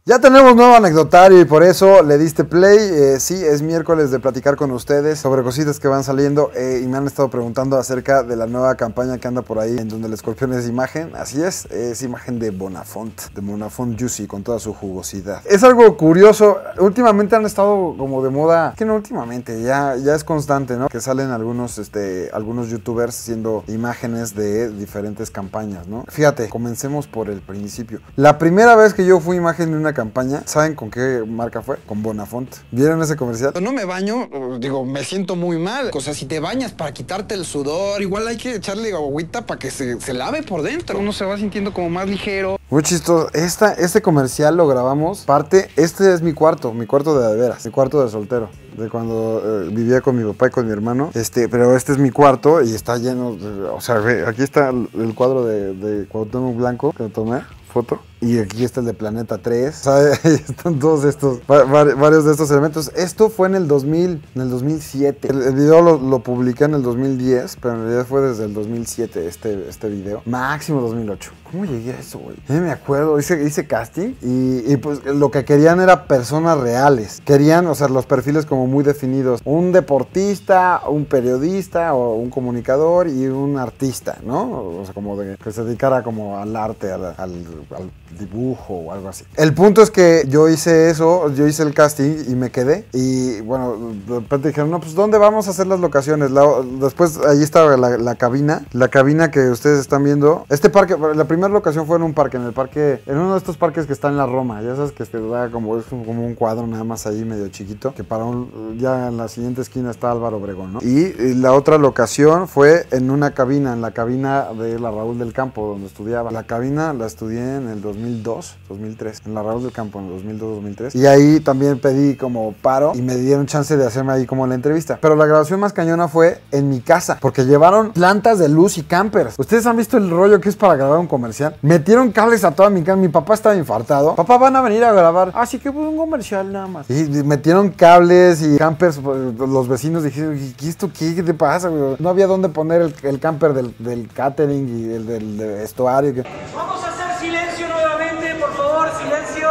Ya tenemos nuevo anecdotario y por eso le diste play. Sí, es miércoles de platicar con ustedes sobre cositas que van saliendo y me han estado preguntando acerca de la nueva campaña que anda por ahí en donde el escorpión es imagen. Así es imagen de Bonafont Juicy con toda su jugosidad. Es algo curioso, últimamente han estado como de moda, que no últimamente, ya es constante, ¿no? Que salen algunos youtubers haciendo imágenes de diferentes campañas, ¿no? Fíjate, comencemos por el principio. La primera vez que yo fui imagen de una campaña, ¿saben con qué marca fue? Con Bonafont. ¿Vieron ese comercial? No me baño, digo, me siento muy mal. O sea, si te bañas para quitarte el sudor, igual hay que echarle agüita para que se lave por dentro. Uno se va sintiendo como más ligero. Muy chistoso. Este comercial lo grabamos este es mi cuarto de veras, mi cuarto de soltero. De cuando vivía con mi papá y con mi hermano. Pero este es mi cuarto y está lleno o sea, aquí está el cuadro de Cuauhtémoc Blanco que tomé foto. Y aquí está el de Planeta 3. O sea, ahí están todos varios de estos elementos. Esto fue en el 2007. El video lo publiqué en el 2010, pero en realidad fue desde el 2007 este video. Máximo 2008. ¿Cómo llegué a eso, güey? Me acuerdo, hice casting y pues lo que querían era personas reales. Querían, o sea, los perfiles como muy definidos. Un deportista, un periodista o un comunicador y un artista, ¿no? O sea, como de que se dedicara como al arte, al dibujo o algo así. El punto es que yo hice eso, yo hice el casting y me quedé. Y bueno, de repente dijeron, no, pues ¿dónde vamos a hacer las locaciones? Después ahí estaba la cabina que ustedes están viendo. Este parque, la primera locación fue en un parque, en uno de estos parques que está en la Roma. Ya sabes que es como un cuadro nada más ahí medio chiquito, que ya en la siguiente esquina está Álvaro Obregón, ¿no? Y la otra locación fue en una cabina, en la cabina de la Raúl del Campo, donde estudiaba. La cabina la estudié en el 2003, en la Raúl del Campo, en el 2002-2003. Y ahí también pedí como paro y me dieron chance de hacerme ahí como la entrevista. Pero la grabación más cañona fue en mi casa, porque llevaron plantas de luz y campers. ¿Ustedes han visto el rollo que es para grabar un comercial? Metieron cables a toda mi casa. Mi papá estaba infartado. Papá, van a venir a grabar. Así que pues un comercial nada más. Y metieron cables y campers. Los vecinos dijeron, ¿y esto qué te pasa, güey? No había dónde poner el camper del catering y el del vestuario. Vamos a hacer silencio nuevamente, por favor, silencio.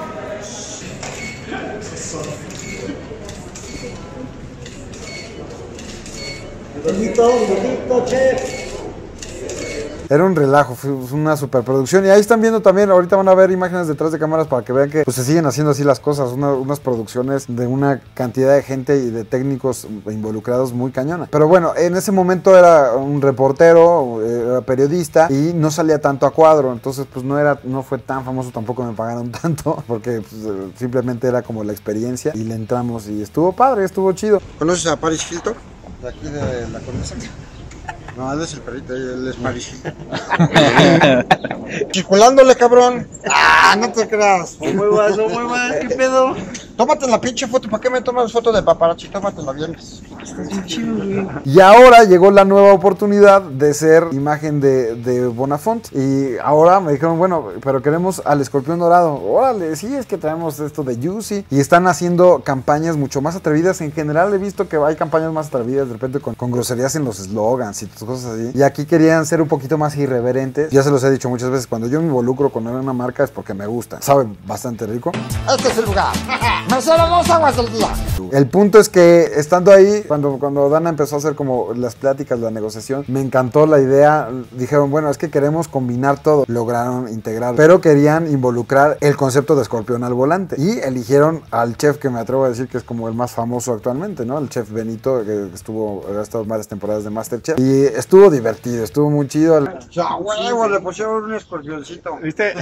Bonito, chef. Era un relajo, fue una superproducción. Y ahí están viendo también, ahorita van a ver imágenes detrás de cámaras para que vean que pues, se siguen haciendo así las cosas. Unas producciones de una cantidad de gente y de técnicos involucrados muy cañona. Pero bueno, en ese momento era un reportero, era periodista y no salía tanto a cuadro. Entonces pues no fue tan famoso, tampoco me pagaron tanto. Porque pues, simplemente era como la experiencia y le entramos y estuvo padre, estuvo chido. ¿Conoces a Paris Hilton? De aquí de la Condesa. No, él es el perrito, él es Paris Hilton. Circulándole, cabrón. Ah, no te creas. Muy mal, ¿qué pedo? Tómate la pinche foto. ¿Para qué me tomas foto de paparazzi? Tómatela bien. Estás bien chido, güey. Y ahora llegó la nueva oportunidad de ser imagen de Bonafont. Y ahora me dijeron, bueno, pero queremos al escorpión dorado. Órale, sí, es que traemos esto de Juicy. Y están haciendo campañas mucho más atrevidas. En general he visto que hay campañas más atrevidas de repente con groserías en los eslogans y cosas así. Y aquí querían ser un poquito más irreverentes. Ya se los he dicho muchas veces, cuando yo me involucro con una marca es porque me gusta. Sabe bastante rico. Este es el lugar. Me hicieron 2 aguas del día. El punto es que estando ahí, cuando Dana empezó a hacer como las pláticas, la negociación, me encantó la idea. Dijeron, bueno, es que queremos combinar todo. Lograron integrar, pero querían involucrar el concepto de escorpión al volante. Y eligieron al chef que me atrevo a decir que es como el más famoso actualmente, ¿no? El chef Benito, que ha estado varias temporadas de MasterChef. Y estuvo divertido, estuvo muy chido. Ya, huevo, le pusieron un escorpioncito. ¿Viste?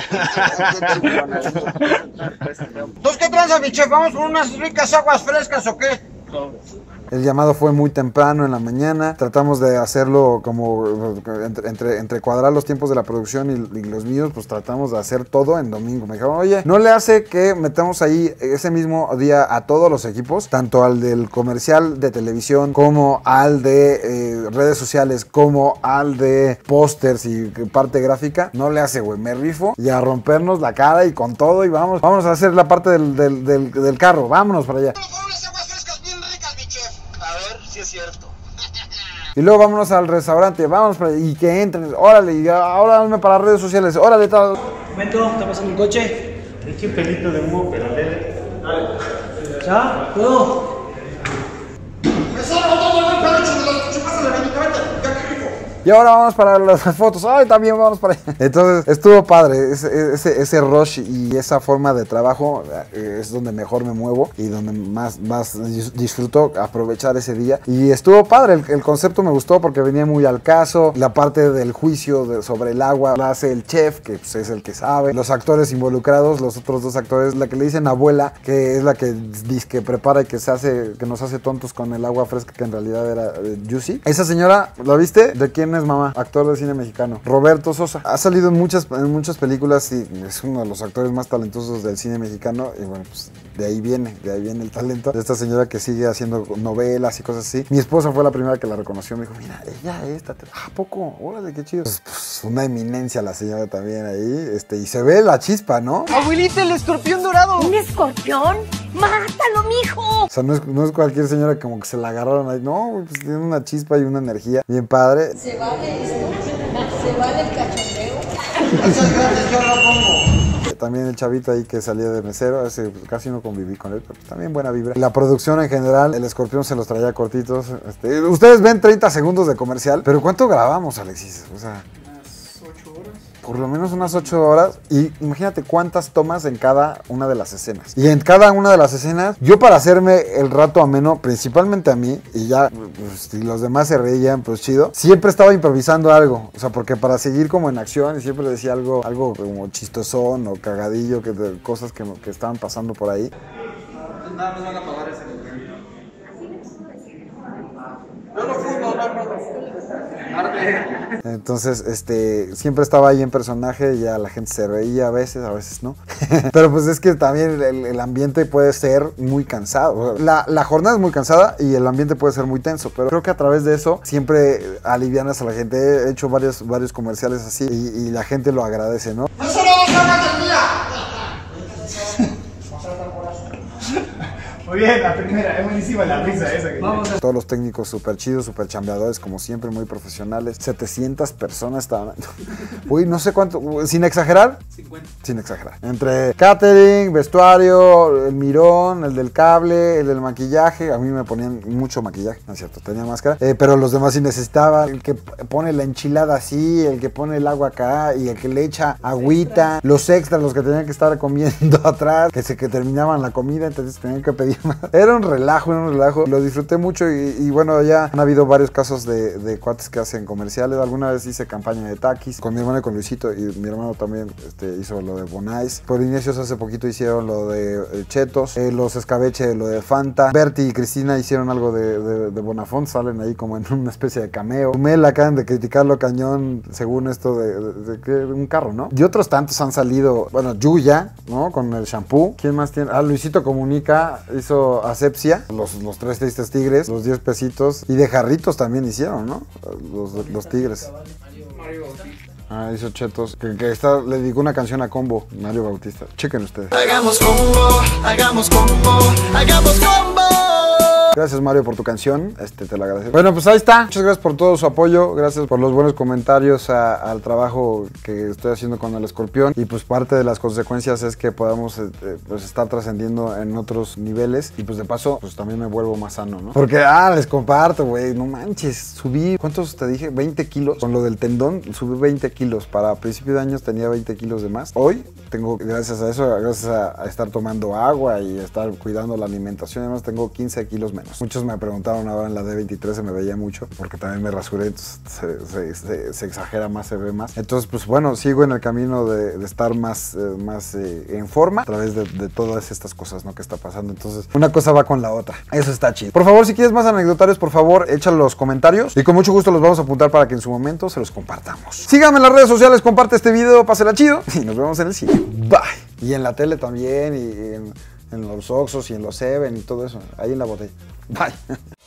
¿Entonces qué tranza, mi chef? ¿Vamos por unas ricas aguas frescas o qué? El llamado fue muy temprano en la mañana. Tratamos de hacerlo como entre cuadrar los tiempos de la producción y los míos, pues tratamos de hacer todo en domingo. Me dijeron, oye, ¿no le hace que metamos ahí ese mismo día a todos los equipos? Tanto al del comercial de televisión, como al de redes sociales, como al de pósters y parte gráfica. No le hace, güey, me rifo y a rompernos la cara y con todo y vamos a hacer la parte del carro. Vámonos para allá. Sí es cierto. Y luego vámonos al restaurante, vamos para allá, y que entren, órale, y ahora dame para redes sociales, órale, tal. Momento, está pasando un coche. Eche un pelito de humo, pero leve. ¿Ya? ¿Puedo? Y ahora vamos para las fotos. Ay, también vamos para allá. Entonces, estuvo padre. Ese rush y esa forma de trabajo es donde mejor me muevo y donde más disfruto aprovechar ese día. Y estuvo padre. El concepto me gustó porque venía muy al caso. La parte del juicio sobre el agua la hace el chef, que pues, es el que sabe. Los actores involucrados, los otros dos actores, la que le dicen abuela, que es la que que prepara y que nos hace tontos con el agua fresca, que en realidad era juicy. Esa señora, ¿la viste? ¿De quién es mamá? Actor de cine mexicano, Roberto Sosa. Ha salido en muchas películas y es uno de los actores más talentosos del cine mexicano. Y bueno, pues de ahí viene el talento de esta señora que sigue haciendo novelas y cosas así. Mi esposa fue la primera que la reconoció. Me dijo, mira, ella esta. ¿A poco? Órale, qué chido. Pues una eminencia la señora también ahí. Y se ve la chispa, ¿no? ¡Abuelita, el escorpión dorado! ¿Un escorpión? ¡Mátalo, mijo! O sea, no es cualquier señora como que se la agarraron ahí. No, pues tiene una chispa y una energía bien padre. ¿Se vale esto? ¿Se vale el cachondeo? Muchas gracias, yo lo pongo. También el chavito ahí que salía de mesero, ese pues, casi no conviví con él, pero también buena vibra. La producción en general, el escorpión se los traía cortitos. Ustedes ven 30 segundos de comercial, pero ¿cuánto grabamos, Alexis? O sea, por lo menos unas 8 horas. Y imagínate cuántas tomas en cada una de las escenas. Y en cada una de las escenas, yo para hacerme el rato ameno, principalmente a mí, y ya, pues, si los demás se reían, pues chido, siempre estaba improvisando algo. O sea, porque para seguir como en acción, y siempre decía algo como chistosón o cagadillo, cosas que estaban pasando por ahí. Nada más van a pagar ese nivel. Entonces, siempre estaba ahí en personaje y ya la gente se reía a veces no. Pero pues es que también el ambiente puede ser muy cansado. La jornada es muy cansada y el ambiente puede ser muy tenso, pero creo que a través de eso siempre alivianas a la gente. He hecho varios comerciales así y la gente lo agradece, ¿no? ¡No solo vas del día! Muy bien, la primera, es buenísima la risa esa que Vamos a... Todos los técnicos súper chidos, súper chambeadores, como siempre, muy profesionales. 700 personas estaban... Uy, no sé cuánto, sin exagerar. 50. Sin exagerar. Entre catering, vestuario, el mirón, el del cable, el del maquillaje. A mí me ponían mucho maquillaje, no es cierto, tenía máscara. Pero los demás sí necesitaban. El que pone la enchilada así, el que pone el agua acá y el que le echa agüita. Los extras, los que tenían que estar comiendo atrás, que terminaban la comida, entonces tenían que pedir más. Era un relajo. Lo disfruté mucho y bueno, ya han habido varios casos de cuates que hacen comerciales. Alguna vez hice campaña de taquis con mi hermano y con Luisito, y mi hermano también hizo lo de Bonais. Por Inicios hace poquito hicieron lo de Chetos, los Escabeche lo de Fanta. Berti y Cristina hicieron algo de Bonafont, salen ahí como en una especie de cameo. Mel acaban de criticarlo cañón según esto de un carro, ¿no? Y otros tantos han salido, bueno, Yuya, ¿no? Con el shampoo. ¿Quién más tiene? Luisito Comunica hizo Asepsia, los 3 tristes tigres, los 10 pesitos, y de jarritos también hicieron, ¿no? Los tigres. Hizo Chetos, que le dedicó una canción a Combo, Mario Bautista. Chequen ustedes. Hagamos combo, hagamos combo, hagamos combo. Gracias, Mario, por tu canción, te la agradezco. Bueno, pues ahí está. Muchas gracias por todo su apoyo, gracias por los buenos comentarios al trabajo que estoy haciendo con el escorpión. Y pues parte de las consecuencias es que podamos pues estar trascendiendo en otros niveles. Y pues de paso, pues también me vuelvo más sano, ¿no? Porque, les comparto, güey, no manches, subí, ¿cuántos te dije? 20 kilos. Con lo del tendón, subí 20 kilos. Para principio de años tenía 20 kilos de más. Hoy tengo, gracias a eso, gracias a estar tomando agua y estar cuidando la alimentación, además tengo 15 kilos menos. Muchos me preguntaron ahora en la D23, se me veía mucho, porque también me rasuré, entonces se exagera más, se ve más. Entonces, pues bueno, sigo en el camino de estar más en forma a través de todas estas cosas, ¿no? Que está pasando. Entonces, una cosa va con la otra. Eso está chido. Por favor, si quieres más anecdotarios, por favor, échalo en los comentarios y con mucho gusto los vamos a apuntar para que en su momento se los compartamos. Síganme en las redes sociales, comparte este video, pásela chido y nos vemos en el siguiente. Bye. Y en la tele también, y en los Oxxos y en los Seven y todo eso, ahí en la botella. Bye.